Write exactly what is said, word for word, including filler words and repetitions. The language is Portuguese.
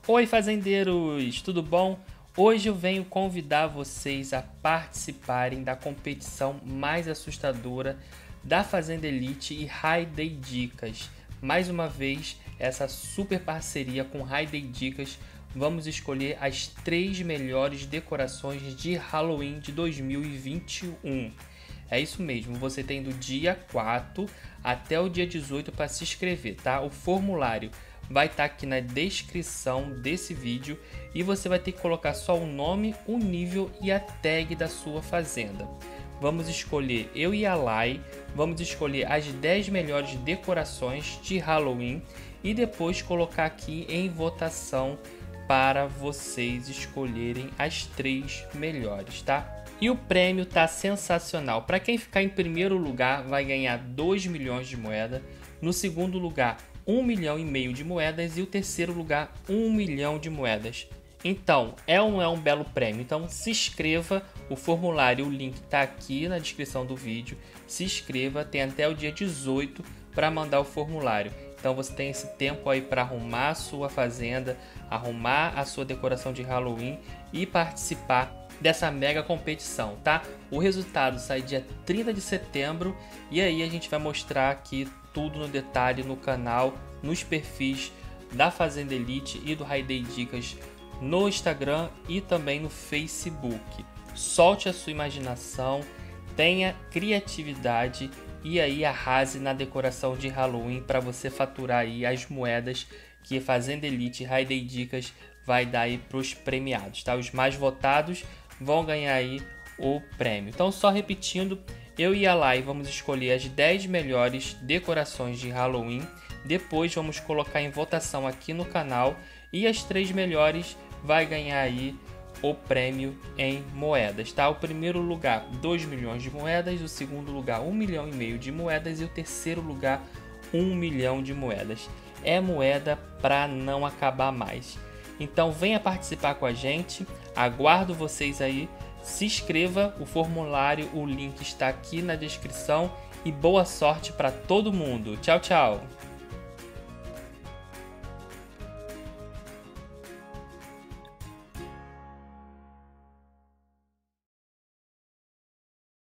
Oi, fazendeiros, tudo bom? Hoje eu venho convidar vocês a participarem da competição mais assustadora da Fazenda Elite e Raid Dicas. Mais uma vez, essa super parceria com Raid Dicas, vamos escolher as três melhores decorações de Halloween de dois mil e vinte e um. É isso mesmo, você tem do dia quatro até o dia dezoito para se inscrever, tá? O formulário vai estar aqui na descrição desse vídeo e você vai ter que colocar só o nome, o nível e a tag da sua fazenda. Vamos escolher, eu e a Lai, vamos escolher as dez melhores decorações de Halloween e depois colocar aqui em votação para vocês escolherem as três melhores, tá? E o prêmio tá sensacional. Para quem ficar em primeiro lugar vai ganhar dois milhões de moedas, no segundo lugar um milhão e meio de moedas e o terceiro lugar um milhão de moedas. Então, é um, é um belo prêmio. Então, se inscreva, o formulário, o link está aqui na descrição do vídeo. Se inscreva, tem até o dia dezoito para mandar o formulário. Então, você tem esse tempo aí para arrumar a sua fazenda, arrumar a sua decoração de Halloween e participar dessa mega competição, tá? O resultado sai dia trinta de setembro e aí a gente vai mostrar aqui tudo no detalhe no canal, nos perfis da Fazenda Elite e do Raid Dicas no Instagram e também no Facebook. Solte a sua imaginação, tenha criatividade e aí arrase na decoração de Halloween para você faturar aí as moedas que Fazenda Elite e Raid Dicas vai dar aí para os premiados, tá? Os mais votados vão ganhar aí o prêmio. Então, só repetindo, eu e a Lai vamos escolher as dez melhores decorações de Halloween. Depois vamos colocar em votação aqui no canal e as três melhores vai ganhar aí o prêmio em moedas, tá? O primeiro lugar, dois milhões de moedas, o segundo lugar, um milhão e meio de moedas e o terceiro lugar, um milhão de moedas. É moeda para não acabar mais. Então venha participar com a gente, aguardo vocês aí, se inscreva, o formulário, o link está aqui na descrição e boa sorte para todo mundo. Tchau, tchau!